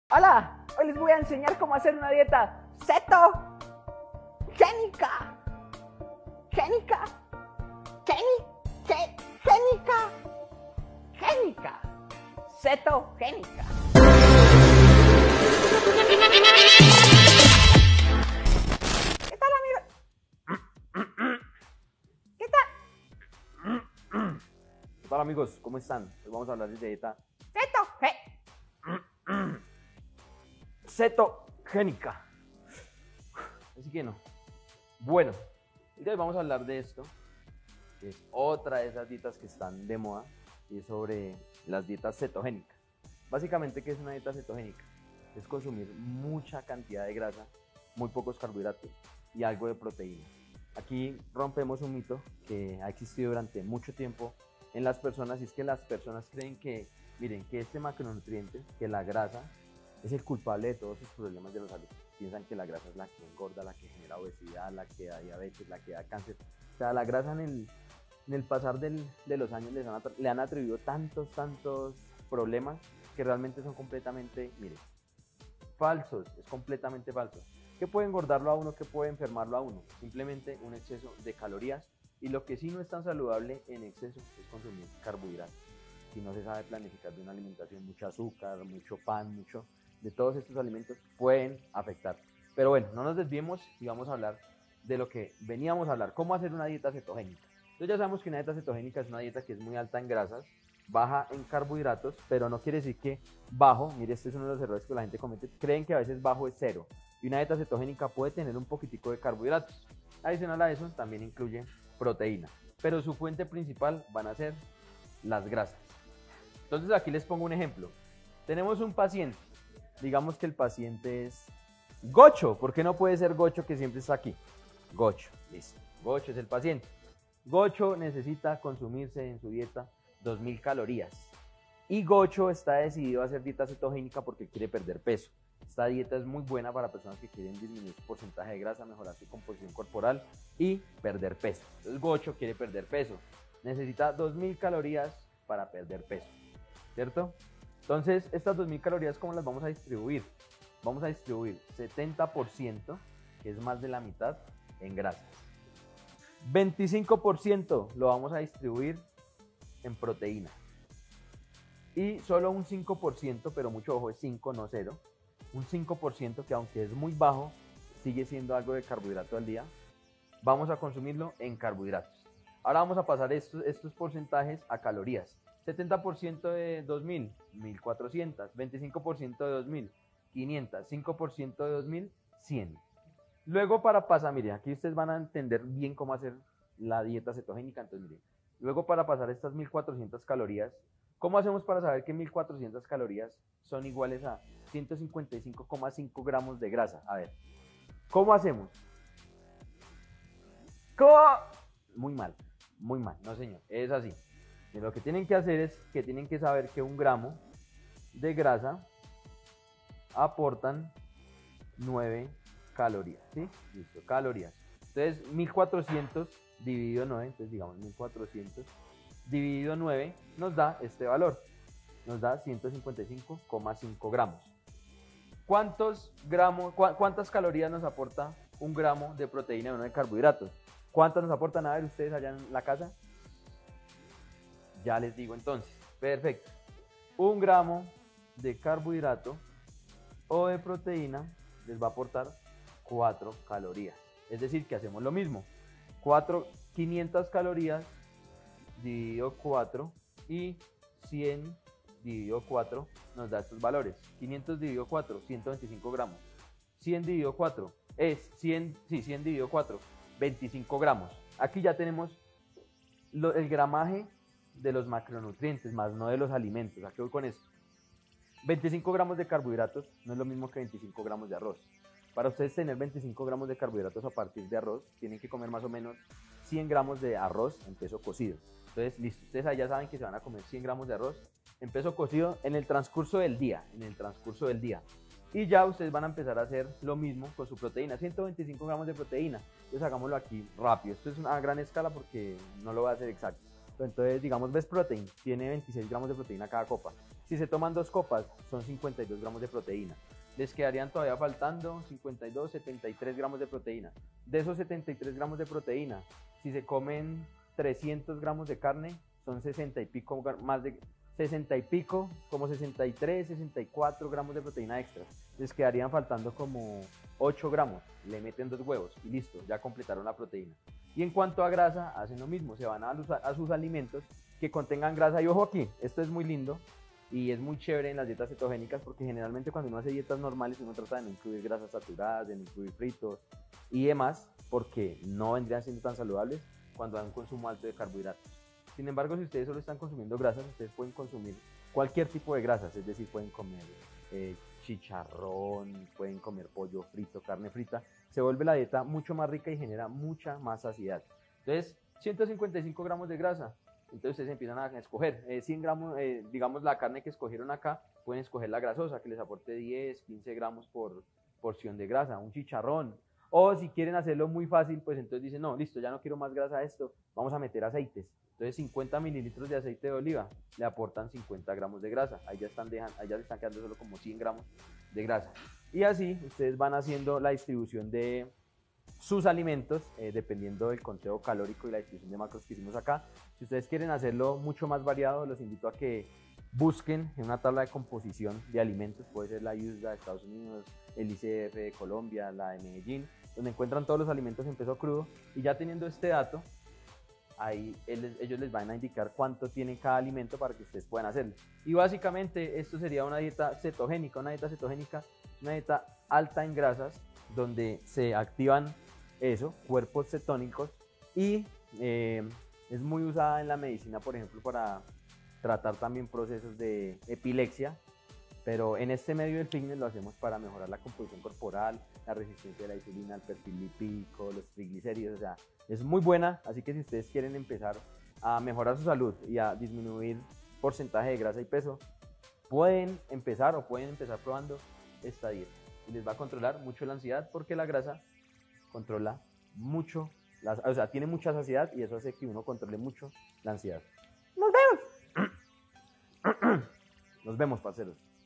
Hola, hoy les voy a enseñar cómo hacer una dieta cetogénica. Génica. Génica. Cetogénica. ¿Qué tal, amigos? ¿Qué tal? ¿Qué tal, amigos? ¿Cómo están? Hoy vamos a hablar de dieta cetogénica. Así que no. Bueno, hoy vamos a hablar de esto, que es otra de esas dietas que están de moda, y es sobre las dietas cetogénicas. Básicamente, ¿qué es una dieta cetogénica? Es consumir mucha cantidad de grasa, muy pocos carbohidratos y algo de proteína. Aquí rompemos un mito que ha existido durante mucho tiempo en las personas, y es que las personas creen que, miren, que este macronutriente, que la grasa, es el culpable de todos sus problemas de la salud. Piensan que la grasa es la que engorda, la que genera obesidad, la que da diabetes, la que da cáncer. O sea, la grasa en el pasar de los años le han atribuido tantos problemas que realmente son completamente, miren, falsos. Es completamente falso. ¿Qué puede engordarlo a uno? ¿Qué puede enfermarlo a uno? Simplemente un exceso de calorías. Y lo que sí no es tan saludable en exceso es consumir carbohidratos. Si no se sabe planificar de una alimentación, mucho azúcar, mucho pan, mucho de todos estos alimentos pueden afectar. Pero bueno, no nos desviemos y vamos a hablar de lo que veníamos a hablar, cómo hacer una dieta cetogénica. Entonces ya sabemos que una dieta cetogénica es una dieta que es muy alta en grasas, baja en carbohidratos, pero no quiere decir que bajo, mire, este es uno de los errores que la gente comete, creen que a veces bajo es cero, y una dieta cetogénica puede tener un poquitico de carbohidratos. Adicional a eso también incluye proteína, pero su fuente principal van a ser las grasas. Entonces aquí les pongo un ejemplo. Tenemos un paciente, digamos que el paciente es Gocho. ¿Por qué no puede ser Gocho, que siempre está aquí? Gocho, listo. Gocho es el paciente. Gocho necesita consumirse en su dieta 2000 calorías. Y Gocho está decidido a hacer dieta cetogénica porque quiere perder peso. Esta dieta es muy buena para personas que quieren disminuir su porcentaje de grasa, mejorar su composición corporal y perder peso. Entonces Gocho quiere perder peso. Necesita 2000 calorías para perder peso, ¿cierto? Entonces, estas 2000 calorías, ¿cómo las vamos a distribuir? Vamos a distribuir 70%, que es más de la mitad, en grasas. 25% lo vamos a distribuir en proteína. Y solo un 5%, pero mucho ojo, es 5, no 0. Un 5%, que aunque es muy bajo, sigue siendo algo de carbohidrato al día. Vamos a consumirlo en carbohidratos. Ahora vamos a pasar estos porcentajes a calorías. 70% de 2000, 1400, 25% de 2000, 500, 5% de 2000, 100. Luego para pasar, miren, aquí ustedes van a entender bien cómo hacer la dieta cetogénica. Entonces, miren, luego para pasar estas 1400 calorías, ¿cómo hacemos para saber que 1400 calorías son iguales a 155,5 gramos de grasa? A ver, ¿cómo hacemos? ¿Cómo? Muy mal, no señor, es así. Y lo que tienen que hacer es que tienen que saber que 1 gramo de grasa aportan 9 calorías, ¿sí? Listo, calorías. Entonces, 1400 dividido 9, entonces digamos 1400 dividido 9 nos da este valor, nos da 155,5 gramos. ¿Cuántas calorías nos aporta 1 gramo de proteína y 1 de carbohidratos? ¿Cuántas nos aportan? A ver, ustedes allá en la casa. Ya les digo entonces. Perfecto. 1 gramo de carbohidrato o de proteína les va a aportar 4 calorías. Es decir, que hacemos lo mismo. 500 calorías dividido 4 y 100 dividido 4 nos da estos valores. 500 dividido 4, 125 gramos. 100 dividido 4 es 100 dividido 4, 25 gramos. Aquí ya tenemos el gramaje de los macronutrientes, más no de los alimentos. ¿A qué voy con esto? 25 gramos de carbohidratos no es lo mismo que 25 gramos de arroz. Para ustedes tener 25 gramos de carbohidratos a partir de arroz, tienen que comer más o menos 100 gramos de arroz en peso cocido. Entonces, listo, ustedes allá saben que se van a comer 100 gramos de arroz en peso cocido en el transcurso del día. Y ya ustedes van a empezar a hacer lo mismo con su proteína, 125 gramos de proteína. Entonces hagámoslo aquí rápido. Esto es una gran escala porque no lo voy a hacer exacto. Entonces, digamos, Best Protein tiene 26 gramos de proteína cada copa. Si se toman 2 copas, son 52 gramos de proteína. Les quedarían todavía faltando 52, 73 gramos de proteína. De esos 73 gramos de proteína, si se comen 300 gramos de carne, son 60 y pico, más de 60 y pico, como 63, 64 gramos de proteína extra. Les quedarían faltando como 8 gramos. Le meten 2 huevos y listo, ya completaron la proteína. Y en cuanto a grasa, hacen lo mismo, se van a sus alimentos que contengan grasa. Y ojo aquí, esto es muy lindo y es muy chévere en las dietas cetogénicas, porque generalmente cuando uno hace dietas normales uno trata de no incluir grasas saturadas, de no incluir fritos y demás, porque no vendrían siendo tan saludables cuando hay un consumo alto de carbohidratos. Sin embargo, si ustedes solo están consumiendo grasas, ustedes pueden consumir cualquier tipo de grasas, es decir, pueden comer chicharrón, pueden comer pollo frito, carne frita. Se vuelve la dieta mucho más rica y genera mucha más saciedad. Entonces, 155 gramos de grasa. Entonces ustedes empiezan a escoger 100 gramos, digamos la carne que escogieron acá, pueden escoger la grasosa que les aporte 10, 15 gramos por porción de grasa, un chicharrón. O si quieren hacerlo muy fácil, pues entonces dicen, no, listo, ya no quiero más grasa a esto, vamos a meter aceites. Entonces 50 mililitros de aceite de oliva le aportan 50 gramos de grasa. Ahí ya le están quedando solo como 100 gramos de grasa. Y así ustedes van haciendo la distribución de sus alimentos, dependiendo del conteo calórico y la distribución de macros que hicimos acá. Si ustedes quieren hacerlo mucho más variado, los invito a que busquen en una tabla de composición de alimentos, puede ser la USDA de Estados Unidos, el ICF de Colombia, la de Medellín, donde encuentran todos los alimentos en peso crudo, y ya teniendo este dato, ahí ellos les van a indicar cuánto tiene cada alimento para que ustedes puedan hacerlo. Y básicamente esto sería una dieta cetogénica. Una dieta cetogénica es una dieta alta en grasas, donde se activan cuerpos cetónicos, y es muy usada en la medicina, por ejemplo, para tratar también procesos de epilepsia, pero en este medio del fitness lo hacemos para mejorar la composición corporal, la resistencia de la insulina, el perfil lipídico, los triglicéridos, o sea, es muy buena. Así que si ustedes quieren empezar a mejorar su salud y a disminuir porcentaje de grasa y peso, pueden empezar probando esta dieta, y les va a controlar mucho la ansiedad, porque la grasa controla mucho, o sea, tiene mucha saciedad, y eso hace que uno controle mucho la ansiedad. Nos vemos. Nos vemos, parceros.